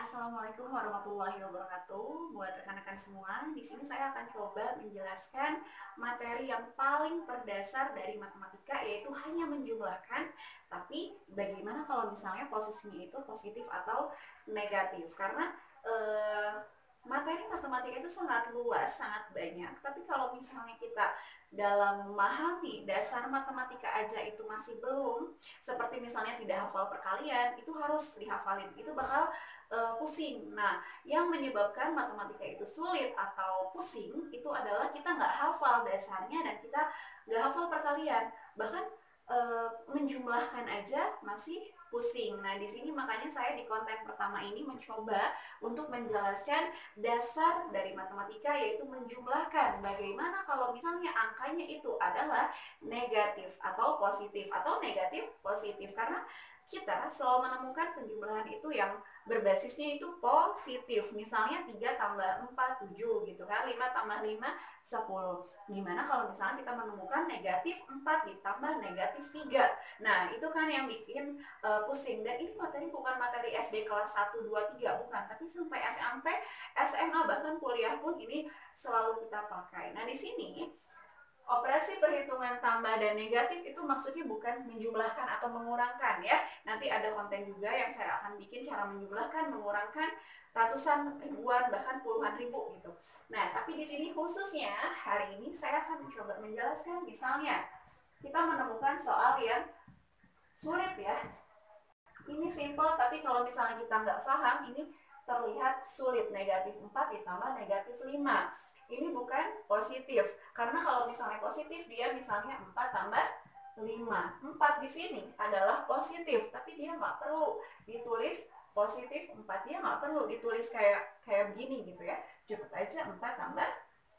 Assalamualaikum warahmatullahi wabarakatuh. Buat rekan-rekan semua, di sini saya akan coba menjelaskan materi yang paling berdasar dari matematika, yaitu hanya menjumlahkan. Tapi bagaimana kalau misalnya posisinya itu positif atau negatif? Karena materi matematika itu sangat luas, sangat banyak. Tapi kalau misalnya kita dalam memahami dasar matematika aja itu masih belum, seperti misalnya tidak hafal perkalian, itu harus dihafalin. Itu bakal pusing. Nah, yang menyebabkan matematika itu sulit atau pusing itu adalah kita nggak hafal dasarnya dan kita nggak hafal perkalian. Bahkan menjumlahkan aja masih pusing. Nah, di sini makanya saya di konten pertama ini mencoba untuk menjelaskan dasar dari matematika, yaitu menjumlahkan. Bagaimana kalau misalnya angkanya itu adalah negatif atau positif atau negatif positif, karena kita selalu menemukan penjumlahan itu yang berbasisnya itu positif. Misalnya 3 tambah 4, 7 gitu kan, 5 tambah 5, 10. Gimana kalau misalnya kita menemukan negatif 4 ditambah negatif 3? Nah, itu kan yang bikin pusing. Dan ini materi bukan materi SD kelas 1, 2, 3, bukan. Tapi sampai SMP, SMA, bahkan kuliah pun ini selalu kita pakai. Nah, di sini operasi perhitungan tambah dan negatif itu maksudnya bukan menjumlahkan atau mengurangkan ya. Nanti ada konten juga yang saya akan bikin cara menjumlahkan, mengurangkan ratusan ribuan bahkan puluhan ribu gitu. Nah, tapi di sini khususnya hari ini saya akan mencoba menjelaskan, misalnya kita menemukan soal yang sulit ya. Ini simple, tapi kalau misalnya kita nggak paham, ini terlihat sulit. Negatif 4 ditambah negatif 5. Ini bukan positif, karena kalau misalnya positif dia misalnya 4 tambah 5. 4 di sini adalah positif, tapi dia nggak perlu ditulis positif 4, dia nggak perlu ditulis kayak begini gitu ya. Cukup aja 4 tambah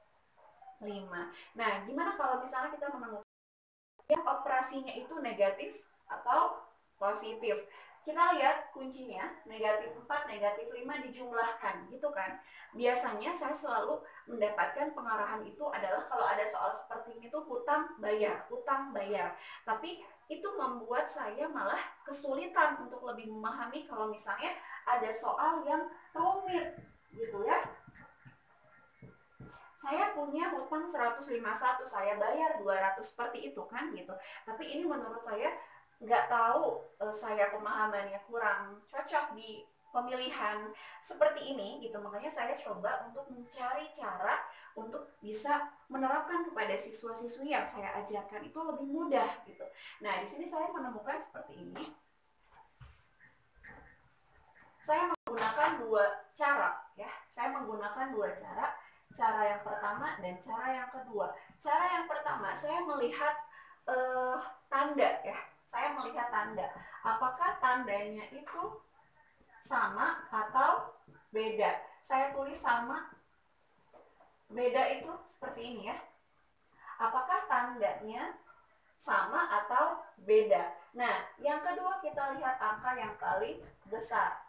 5. Nah, gimana kalau misalnya kita menemukan yang operasinya itu negatif atau positif? Kita lihat kuncinya, negatif 4, negatif 5 dijumlahkan, gitu kan. Biasanya saya selalu mendapatkan pengarahan itu adalah kalau ada soal seperti ini tuh hutang bayar. Tapi itu membuat saya malah kesulitan untuk lebih memahami kalau misalnya ada soal yang rumit, gitu ya. Saya punya hutang 151, saya bayar 200, seperti itu kan gitu. Tapi ini menurut saya nggak tahu, saya pemahamannya kurang cocok di pemilihan seperti ini gitu. Makanya saya coba untuk mencari cara untuk bisa menerapkan kepada siswa-siswi yang saya ajarkan itu lebih mudah gitu. Nah, di sini saya menemukan seperti ini. Saya menggunakan dua cara ya. Saya menggunakan dua cara. Cara yang pertama dan cara yang kedua. Cara yang pertama, saya melihat tanda ya. Saya melihat tanda. Apakah tandanya itu sama atau beda? Saya tulis sama, beda itu seperti ini ya. Apakah tandanya sama atau beda? Nah, yang kedua kita lihat angka yang paling besar.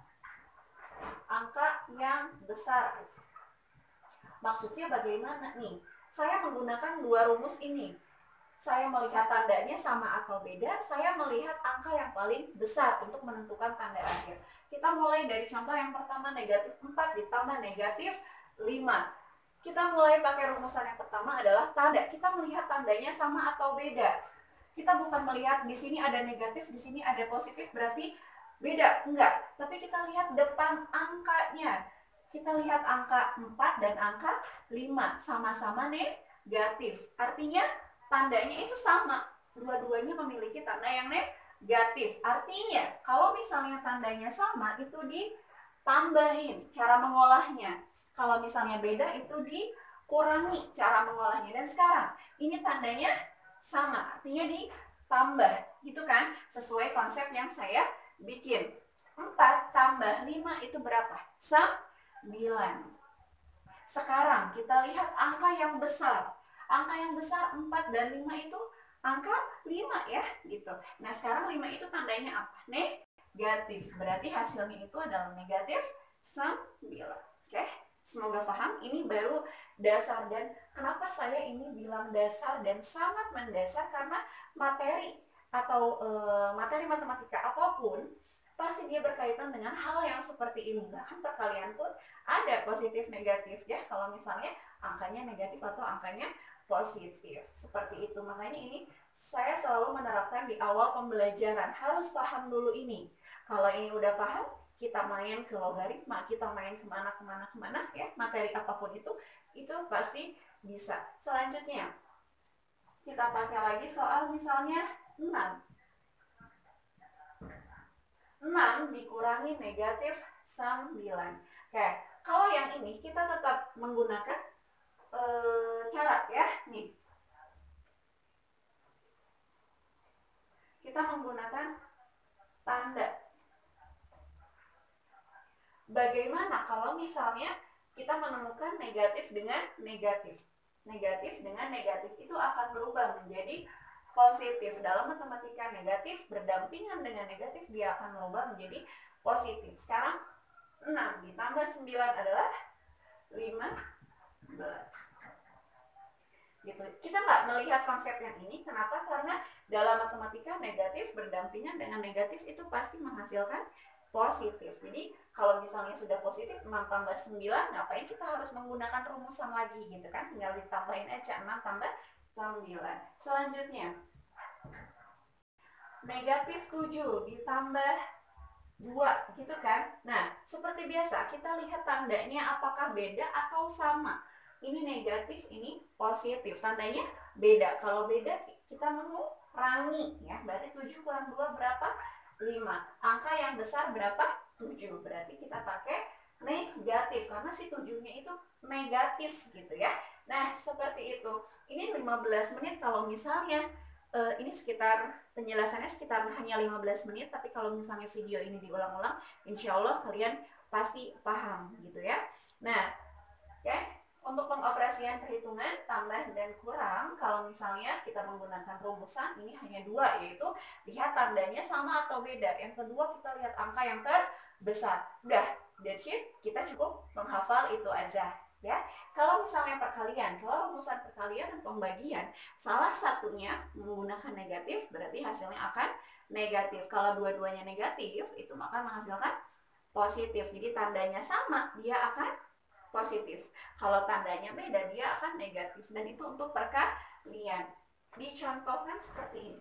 Angka yang besar. Maksudnya bagaimana nih? Saya menggunakan dua rumus ini. Saya melihat tandanya sama atau beda, saya melihat angka yang paling besar untuk menentukan tanda akhir. Kita mulai dari contoh yang pertama, negatif 4 ditambah negatif 5. Kita mulai pakai rumusan yang pertama adalah tanda. Kita melihat tandanya sama atau beda. Kita bukan melihat di sini ada negatif, di sini ada positif, berarti beda. Enggak. Tapi kita lihat depan angkanya. Kita lihat angka 4 dan angka 5 sama-sama negatif. Artinya tandanya itu sama. Dua-duanya memiliki tanda yang negatif. Artinya kalau misalnya tandanya sama itu ditambahin cara mengolahnya. Kalau misalnya beda itu dikurangi cara mengolahnya. Dan sekarang ini tandanya sama, artinya ditambah. Gitu kan? Sesuai konsep yang saya bikin. 4 tambah 5 itu berapa? 9. Sekarang kita lihat angka yang besar. Angka yang besar 4 dan 5 itu angka 5 ya gitu. Nah, sekarang 5 itu tandanya apa? Negatif. Berarti hasilnya itu adalah negatif 9. Oke? Semoga paham. Ini baru dasar, dan kenapa saya ini bilang dasar dan sangat mendasar, karena materi atau materi matematika apapun pasti dia berkaitan dengan hal yang seperti ini. Bahkan perkalian pun ada positif negatif ya, kalau misalnya angkanya negatif atau angkanya positif. Seperti itu. Makanya ini saya selalu menerapkan di awal pembelajaran, harus paham dulu ini. Kalau ini udah paham, kita main ke logaritma, kita main kemana ya, materi apapun itu pasti bisa. Selanjutnya kita pakai lagi soal misalnya 6 dikurangi negatif 9. Oke, kalau yang ini kita tetap menggunakan cara ya, nih. Kita menggunakan tanda. Bagaimana kalau misalnya kita menemukan negatif dengan negatif? Negatif dengan negatif itu akan berubah menjadi positif. Dalam matematika negatif berdampingan dengan negatif, dia akan berubah menjadi positif. Sekarang 6 ditambah 9 adalah 15. Gitu. Kita nggak melihat konsep yang ini. Kenapa? Karena dalam matematika negatif berdampingan dengan negatif itu pasti menghasilkan positif. Jadi kalau misalnya sudah positif 6 tambah 9, ngapain kita harus menggunakan rumusan lagi gitu kan? Tinggal ditambahin aja 6 tambah 9. Selanjutnya negatif 7 ditambah 2 gitu kan. Nah, seperti biasa kita lihat tandanya apakah beda atau sama. Ini negatif, ini positif. Tandanya beda. Kalau beda kita mengurangi ya. Berarti 7 kurang 2 berapa? 5. Angka yang besar berapa? 7. Berarti kita pakai negatif karena si 7-nya itu negatif gitu ya. Nah, seperti itu. Ini 15 menit kalau misalnya ini sekitar penjelasannya sekitar hanya 15 menit, tapi kalau misalnya video ini diulang-ulang, insya Allah kalian pasti paham gitu ya. Nah, oke, untuk pengoperasian perhitungan tambah dan kurang, kalau misalnya kita menggunakan rumusan, ini hanya 2, yaitu lihat tandanya sama atau beda. Yang kedua kita lihat angka yang terbesar. Udah, that's it, kita cukup menghafal itu aja. Ya, kalau misalnya perkalian, kalau rumusan perkalian dan pembagian salah satunya menggunakan negatif, berarti hasilnya akan negatif. Kalau dua-duanya negatif, itu maka menghasilkan positif. Jadi tandanya sama, dia akan positif. Kalau tandanya beda, dia akan negatif. Dan itu untuk perkalian. Dicontohkan seperti ini.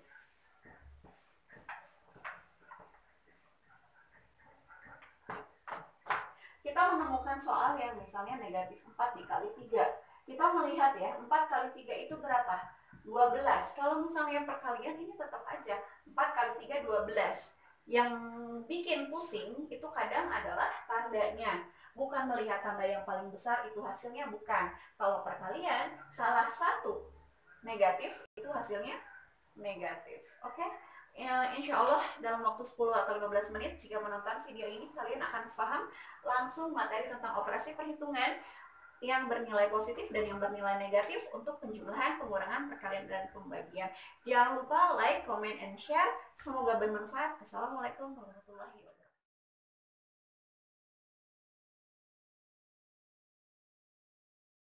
Kita menemukan soal yang misalnya negatif 4 dikali 3. Kita melihat ya, 4 kali 3 itu berapa? 12. Kalau misalnya perkalian ini tetap aja 4 kali 3 12. Yang bikin pusing itu kadang adalah tandanya. Bukan melihat tanda yang paling besar itu hasilnya, bukan. Kalau perkalian salah satu negatif itu hasilnya negatif. Oke? Ya, insya Allah dalam waktu 10 atau 15 menit jika menonton video ini kalian akan paham langsung materi tentang operasi perhitungan yang bernilai positif dan yang bernilai negatif untuk penjumlahan, pengurangan, perkalian, dan pembagian. Jangan lupa like, comment, and share. Semoga bermanfaat. Assalamualaikum warahmatullahi wabarakatuh.